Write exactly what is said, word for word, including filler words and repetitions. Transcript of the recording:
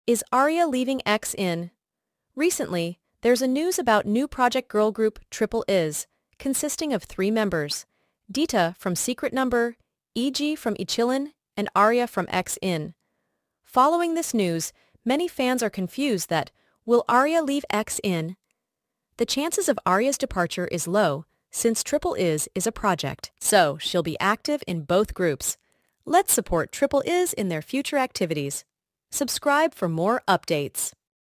Is Aria leaving X in? Recently, there's a news about new project girl group Triple Is, consisting of three members, Dita from Secret Number, E G from Ichilin, and Aria from X In. Following this news, many fans are confused that, will Aria leave X In? The chances of Aria's departure is low, since Triple Is is a project, so she'll be active in both groups. Let's support Triple Is in their future activities. Subscribe for more updates.